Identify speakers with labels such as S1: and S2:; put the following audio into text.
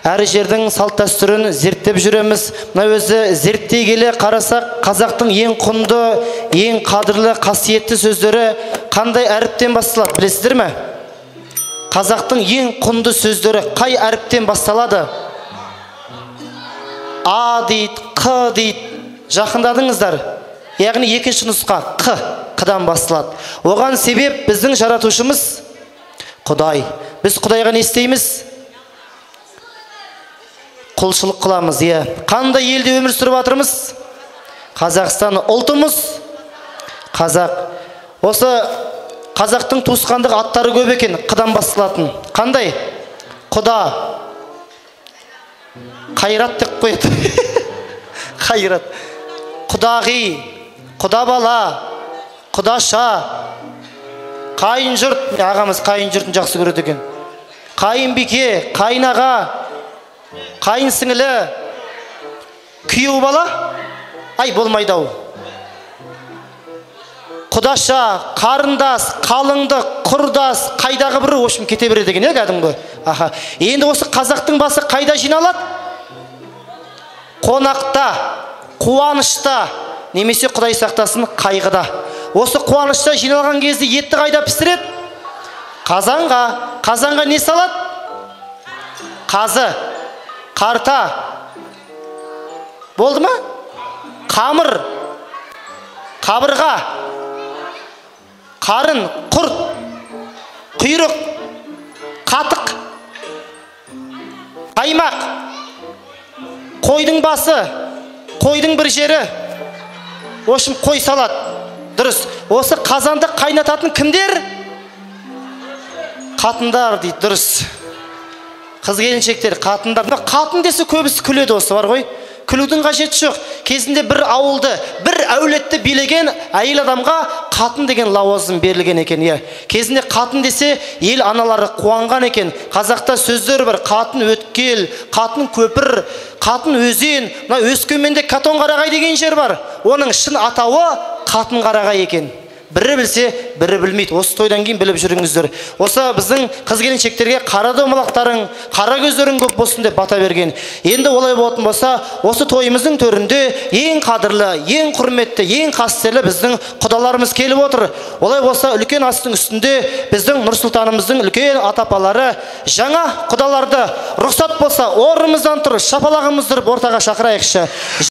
S1: әр жердің салт дәстүрін зерттеп жүреміз. Мына өзі зерттей келе қарасақ, қазақтың ең құнды, ең қадірлі, қасиетті сөздері қандай әріптен басталады, білесіздер ме? Қазақтың ең құнды сөздері қай әріптен басталады? А дейді, Қ дейді. Жақындадыңыздар. Яғни екінші нұсқа Қыдан басталады. Оған себеп біздің жаратушымыз Құдай. Біз Құдайға не істейміз? Құлшылық қыламыз, иә. Қандай елде өмір сүріп жатырмыз? Қазақстан. Ұлтымыз қазақ. Осы қазақтың туысқандық аттары көп екен, Қыдан басталатын. Қандай? Құда. Қайрат деп қояды. Қайрат. Құдағи, құда бала, құдаша, қайын жұрт. Ағамыз қайын жұртын жақсы көреді екен. Қайын бике, қайын аға, қайын сіңілі, күйеу бала. Ай, болмайды ау. Құдаша, қарындас, қалыңды, құрдас, қайдағы бірі ошым кете береді екен, кәдімгі. Аха. Енді осы қазақтың басы қайда жиналады? Қонақта, қуанышта, немесе Құдай сақтасын қайғыда. Осы қуанышта жиналған кезде етті қайда пісіреді? Қазанға. Қазанға не салады? Қазы, қарта. Болды ма? Қамыр, қабырға, қарын, құрт, құйрық, қатық, қаймақ, қойдың басы, қойдың бір жері. Ошым қой салат. Дұрыс. Осы қазанды қайнататын кімдер? Қатындар дейді. Дұрыс. Қыз келіншектер, қатындар. Қатын десе көбісі күледі, осы бар ғой. Күлудің қажеті жоқ. Кезінде бір ауылды, бір әулетті билеген әйел адамға қатын деген лауазым берілген екен. Кезінде қатын десе ел аналары қуанған екен. Қазақта сөздер бар: қатын өткел, қатын көпір, қатын өзен. Мына Өскеменде Қатонқарағай деген жер бар. Оның шын атауы Қатонқарағай екен. Бірі білсе, бірі білмейді. Осы тойдан кейін біліп жүріңіздер. Осы біздің қыз келіншектерге қара домалақтарың, қара көздерің көп болсын деп бата берген. Енді олай болатын болса, осы тойымыздың төрінде ең қадірлі, ең құрметті, ең қастерлі біздің құдаларымыз келіп отыр. Олай болса, үлкен астың үстінде біздің Нұрсұлтанымыздың үлкен ата-апалары жаңа құдаларды рұқсат болса орнымыздан тұрып, шапалағымыз тұрып ортаға шақырайықшы.